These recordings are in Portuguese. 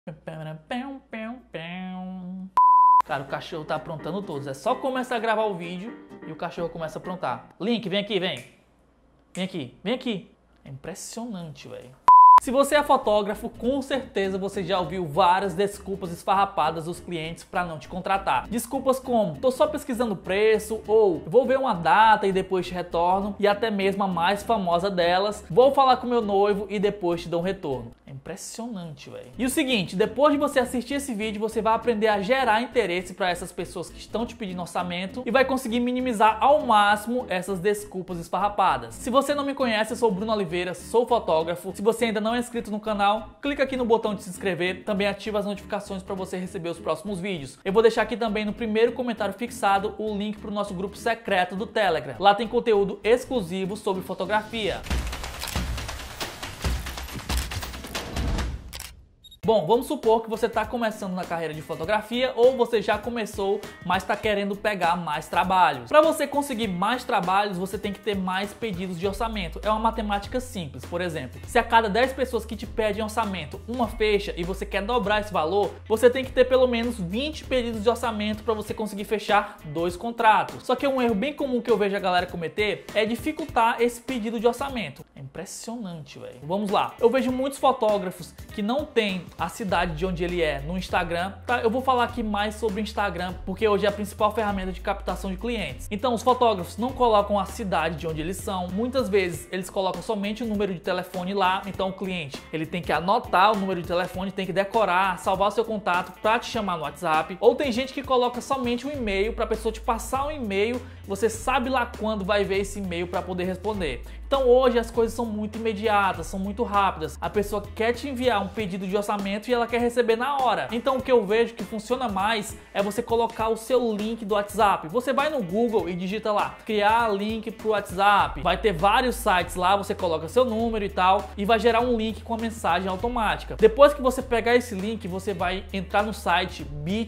Cara, o cachorro tá aprontando todos. É só começar a gravar o vídeo e o cachorro começa a aprontar. Link, vem aqui, vem. Vem aqui, vem aqui. É impressionante, velho. Se você é fotógrafo, com certeza você já ouviu várias desculpas esfarrapadas dos clientes para não te contratar. Desculpas como, tô só pesquisando preço, ou vou ver uma data e depois te retorno, e até mesmo a mais famosa delas, vou falar com meu noivo e depois te dou um retorno. É impressionante, velho. E o seguinte, depois de você assistir esse vídeo, você vai aprender a gerar interesse para essas pessoas que estão te pedindo orçamento e vai conseguir minimizar ao máximo essas desculpas esfarrapadas. Se você não me conhece, eu sou o Bruno Oliveira, sou fotógrafo. Se você ainda não é inscrito no canal, clica aqui no botão de se inscrever, também ativa as notificações para você receber os próximos vídeos. Eu vou deixar aqui também no primeiro comentário fixado o link para o nosso grupo secreto do Telegram. Lá tem conteúdo exclusivo sobre fotografia. Bom, vamos supor que você está começando na carreira de fotografia ou você já começou, mas está querendo pegar mais trabalhos. Para você conseguir mais trabalhos, você tem que ter mais pedidos de orçamento. É uma matemática simples. Por exemplo, se a cada 10 pessoas que te pedem orçamento, uma fecha e você quer dobrar esse valor, você tem que ter pelo menos 20 pedidos de orçamento para você conseguir fechar 2 contratos. Só que um erro bem comum que eu vejo a galera cometer é dificultar esse pedido de orçamento. É impressionante, velho. Vamos lá. Eu vejo muitos fotógrafos que não têm a cidade de onde ele é no Instagram, tá? Eu vou falar aqui mais sobre o Instagram, porque hoje é a principal ferramenta de captação de clientes. Então, os fotógrafos não colocam a cidade de onde eles são. Muitas vezes, eles colocam somente o número de telefone lá. Então, o cliente, ele tem que anotar o número de telefone, tem que decorar, salvar o seu contato para te chamar no WhatsApp. Ou tem gente que coloca somente um e-mail para a pessoa te passar um e-mail. Você sabe lá quando vai ver esse e-mail para poder responder. Então, hoje as coisas são muito imediatas, são muito rápidas. A pessoa quer te enviar um pedido de orçamento e ela quer receber na hora. Então, o que eu vejo que funciona mais é você colocar o seu link do WhatsApp. Você vai no Google e digita lá, criar link pro WhatsApp. Vai ter vários sites lá, você coloca seu número e tal, e vai gerar um link com a mensagem automática. Depois que você pegar esse link, você vai entrar no site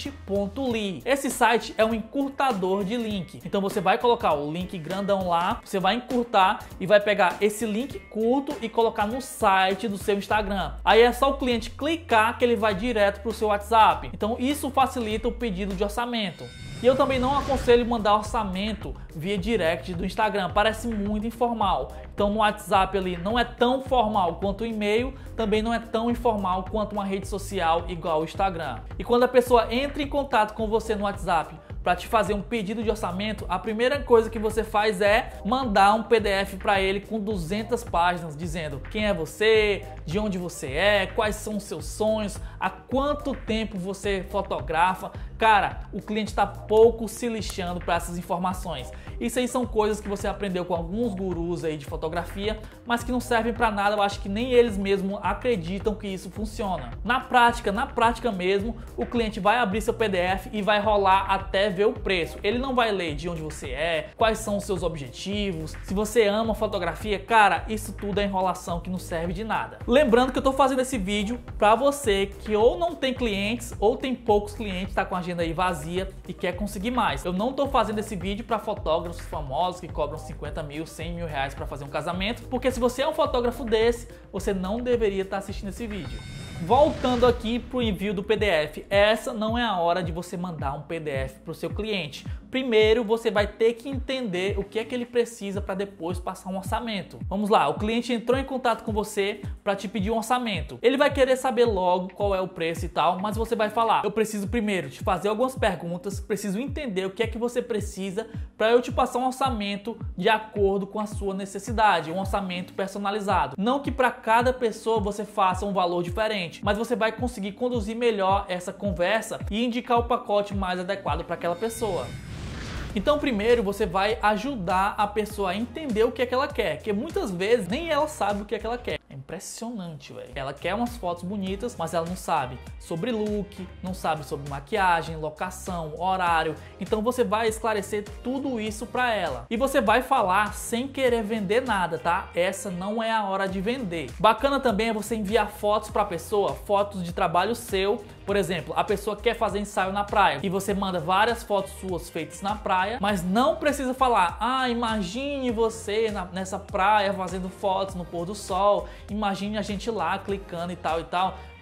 bit.ly. Esse site é um encurtador de link. Então, você vai colocar o link grandão lá, você vai encurtar e vai pegar esse link curto e colocar no site do seu Instagram. Aí é só o cliente clicar que ele vai direto para o seu WhatsApp. Então isso facilita o pedido de orçamento. E eu também não aconselho mandar orçamento via direct do Instagram, parece muito informal. Então no WhatsApp ali não é tão formal quanto o e-mail, também não é tão informal quanto uma rede social igual o Instagram. E quando a pessoa entra em contato com você no WhatsApp para te fazer um pedido de orçamento, a primeira coisa que você faz é mandar um PDF para ele com 200 páginas dizendo quem é você, de onde você é, quais são os seus sonhos, há quanto tempo você fotografa. Cara, o cliente está pouco se lixando para essas informações. Isso aí são coisas que você aprendeu com alguns gurus aí de fotografia, mas que não servem para nada. Eu acho que nem eles mesmos acreditam que isso funciona. Na prática mesmo, o cliente vai abrir seu PDF e vai rolar até ver o preço. Ele não vai ler de onde você é, quais são os seus objetivos, se você ama fotografia. Cara, isso tudo é enrolação que não serve de nada. Lembrando que eu tô fazendo esse vídeo para você que ou não tem clientes ou tem poucos clientes, tá com a agenda aí vazia e quer conseguir mais. Eu não tô fazendo esse vídeo para fotógrafos famosos que cobram 50 mil, 100 mil reais para fazer um casamento, porque se você é um fotógrafo desse, você não deveria estar assistindo esse vídeo. Voltando aqui para o envio do PDF, essa não é a hora de você mandar um PDF para o seu cliente. Primeiro você vai ter que entender o que é que ele precisa para depois passar um orçamento. Vamos lá, o cliente entrou em contato com você para te pedir um orçamento. Ele vai querer saber logo qual é o preço e tal, mas você vai falar: eu preciso primeiro te fazer algumas perguntas, preciso entender o que é que você precisa para eu te passar um orçamento de acordo com a sua necessidade, um orçamento personalizado. Não que para cada pessoa você faça um valor diferente, mas você vai conseguir conduzir melhor essa conversa e indicar o pacote mais adequado para aquela pessoa. Então primeiro você vai ajudar a pessoa a entender o que é que ela quer, porque muitas vezes nem ela sabe o que é que ela quer. É impressionante, velho. Ela quer umas fotos bonitas, mas ela não sabe sobre look, não sabe sobre maquiagem, locação, horário. Então você vai esclarecer tudo isso pra ela. E você vai falar sem querer vender nada, tá? Essa não é a hora de vender. Bacana também é você enviar fotos pra pessoa, fotos de trabalho seu. Por exemplo, a pessoa quer fazer ensaio na praia e você manda várias fotos suas feitas na praia, mas não precisa falar: ah, imagine você nessa praia fazendo fotos no pôr do sol, imagine a gente lá clicando e tal e tal.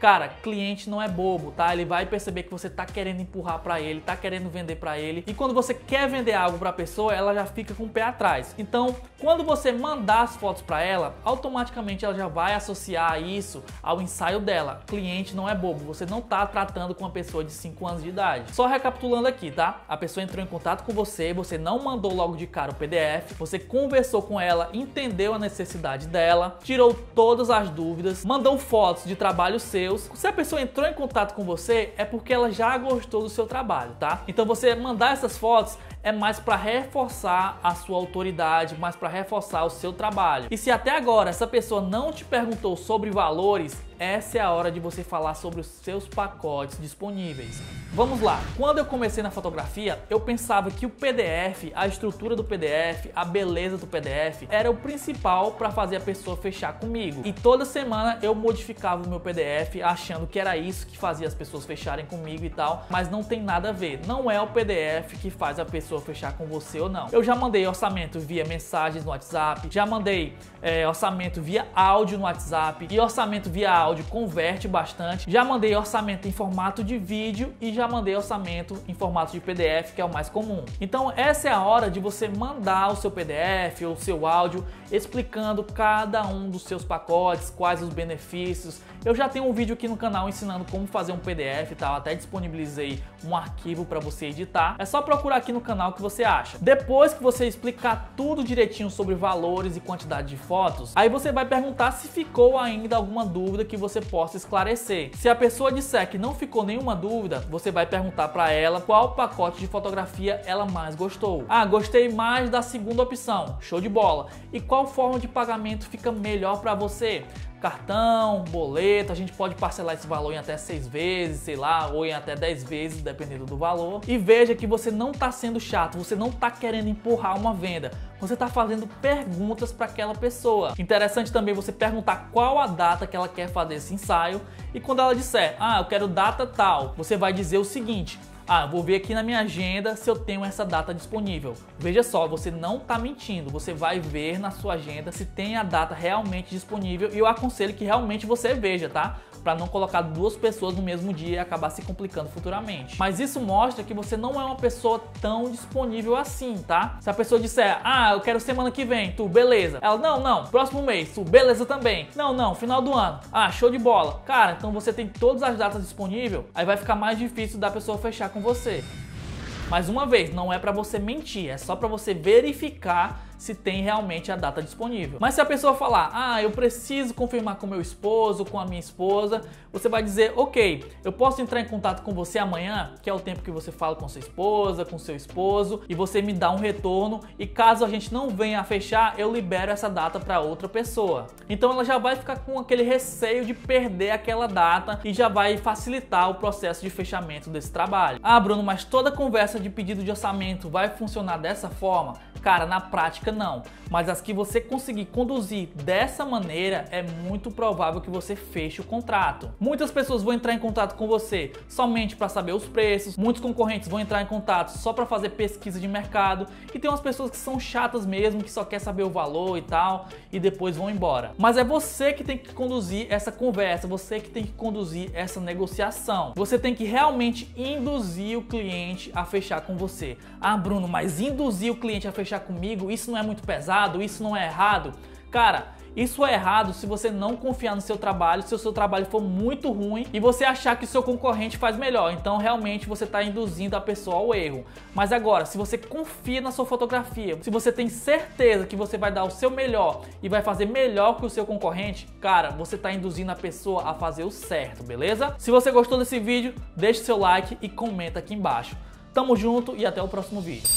Cara, cliente não é bobo, tá? Ele vai perceber que você tá querendo empurrar pra ele, tá querendo vender pra ele. E quando você quer vender algo pra pessoa, ela já fica com o pé atrás. Então, quando você mandar as fotos pra ela, automaticamente ela já vai associar isso ao ensaio dela. Cliente não é bobo, você não tá tratando com uma pessoa de 5 anos de idade. Só recapitulando aqui, tá? A pessoa entrou em contato com você, você não mandou logo de cara o PDF, você conversou com ela, entendeu a necessidade dela, tirou todas as dúvidas, mandou fotos de trabalhos seus. Se a pessoa entrou em contato com você, é porque ela já gostou do seu trabalho, tá? Então você mandar essas fotos é mais para reforçar a sua autoridade, mais para reforçar o seu trabalho. E se até agora essa pessoa não te perguntou sobre valores, essa é a hora de você falar sobre os seus pacotes disponíveis. Vamos lá, quando eu comecei na fotografia, eu pensava que o PDF, a estrutura do PDF, a beleza do PDF era o principal para fazer a pessoa fechar comigo. E toda semana eu modificava o meu PDF achando que era isso que fazia as pessoas fecharem comigo e tal, mas não tem nada a ver. Não é o PDF que faz a pessoa fechar com você ou não. Eu já mandei orçamento via mensagens no WhatsApp, já mandei orçamento via áudio no WhatsApp, e orçamento via áudio converte bastante. Já mandei orçamento em formato de vídeo e já mandei orçamento em formato de PDF, que é o mais comum. Então essa é a hora de você mandar o seu PDF ou o seu áudio explicando cada um dos seus pacotes, quais os benefícios. Eu já tenho um vídeo aqui no canal ensinando como fazer um PDF e tal, até disponibilizei um arquivo para você editar. É só procurar aqui no canal que você acha. Depois que você explicar tudo direitinho sobre valores e quantidade de fotos, aí você vai perguntar se ficou ainda alguma dúvida que você possa esclarecer. Se a pessoa disser que não ficou nenhuma dúvida, você vai perguntar para ela qual pacote de fotografia ela mais gostou. Ah, gostei mais da segunda opção, show de bola. E qual forma de pagamento fica melhor para você? Cartão, boleto, a gente pode parcelar esse valor em até 6 vezes, sei lá, ou em até 10 vezes, dependendo do valor. E veja que você não está sendo chato, você não está querendo empurrar uma venda, você está fazendo perguntas para aquela pessoa. Interessante também você perguntar qual a data que ela quer fazer esse ensaio, e quando ela disser, ah, eu quero data tal, você vai dizer o seguinte: ah, vou ver aqui na minha agenda se eu tenho essa data disponível. Veja só, você não está mentindo, você vai ver na sua agenda se tem a data realmente disponível, e eu aconselho que realmente você veja, tá? Para não colocar 2 pessoas no mesmo dia e acabar se complicando futuramente. Mas isso mostra que você não é uma pessoa tão disponível assim, tá? Se a pessoa disser, ah, eu quero semana que vem, tu, beleza. Ela, não, próximo mês, tu, beleza também. Não, final do ano. Ah, show de bola. Cara, então você tem todas as datas disponíveis, aí vai ficar mais difícil da pessoa fechar com você. Mais uma vez, não é para você mentir, é só para você verificar se tem realmente a data disponível. Mas se a pessoa falar, ah, eu preciso confirmar com meu esposo, com a minha esposa, você vai dizer, ok, eu posso entrar em contato com você amanhã, que é o tempo que você fala com sua esposa, com seu esposo, e você me dá um retorno, e caso a gente não venha a fechar, eu libero essa data para outra pessoa. Então ela já vai ficar com aquele receio de perder aquela data e já vai facilitar o processo de fechamento desse trabalho. Ah, Bruno, mas toda conversa de pedido de orçamento vai funcionar dessa forma? Cara, na prática não, mas as que você conseguir conduzir dessa maneira, é muito provável que você feche o contrato. Muitas pessoas vão entrar em contato com você somente para saber os preços, muitos concorrentes vão entrar em contato só para fazer pesquisa de mercado, e tem umas pessoas que são chatas mesmo, que só quer saber o valor e tal, e depois vão embora. Mas é você que tem que conduzir essa conversa, você que tem que conduzir essa negociação. Você tem que realmente induzir o cliente a fechar com você. Ah, Bruno, mas induzir o cliente a fechar comigo, isso não é muito pesado, isso não é errado? Cara, isso é errado se você não confiar no seu trabalho, se o seu trabalho for muito ruim e você achar que o seu concorrente faz melhor. Então realmente você está induzindo a pessoa ao erro. Mas agora, se você confia na sua fotografia, se você tem certeza que você vai dar o seu melhor e vai fazer melhor que o seu concorrente, cara, você está induzindo a pessoa a fazer o certo, beleza? Se você gostou desse vídeo, deixe seu like e comenta aqui embaixo. Tamo junto e até o próximo vídeo.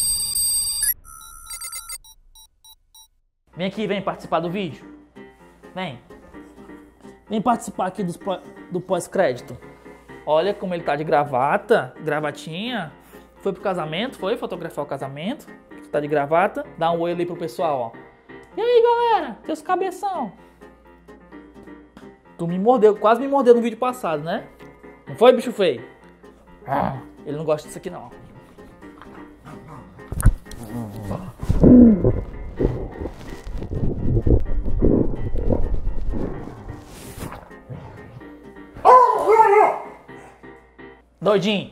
Vem aqui, vem participar do vídeo. Vem. Vem participar aqui do pós-crédito. Olha como ele tá de gravata, gravatinha. Foi pro casamento, foi fotografar o casamento. Tá de gravata. Dá um oi ali pro pessoal, ó. E aí, galera? Seus cabeção. Tu me mordeu, quase me mordeu no vídeo passado, né? Não foi, bicho feio? Ele não gosta disso aqui, não. Doidinho.